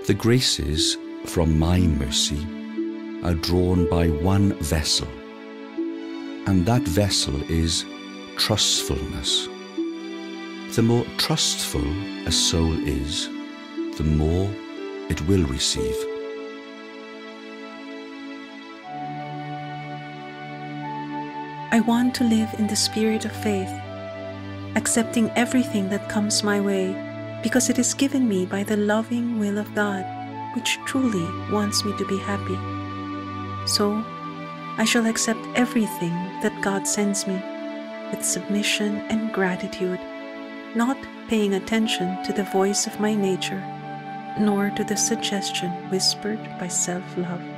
The graces from my mercy are drawn by one vessel, and that vessel is trustfulness. The more trustful a soul is, the more it will receive. I want to live in the spirit of faith, accepting everything that comes my way because it is given me by the loving will of God, which truly wants me to be happy. So, I shall accept everything that God sends me with submission and gratitude, not paying attention to the voice of my nature, nor to the suggestion whispered by self-love.